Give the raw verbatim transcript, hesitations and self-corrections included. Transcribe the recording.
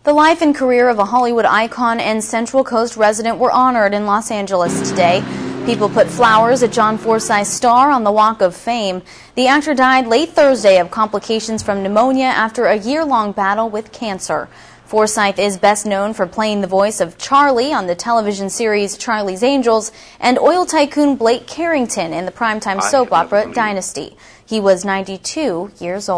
The life and career of a Hollywood icon and Central Coast resident were honored in Los Angeles today. People put flowers at John Forsythe's star on the Walk of Fame. The actor died late Thursday of complications from pneumonia after a year-long battle with cancer. Forsythe is best known for playing the voice of Charlie on the television series Charlie's Angels and oil tycoon Black Carrington in the primetime soap opera Dynasty. He was ninety-two years old.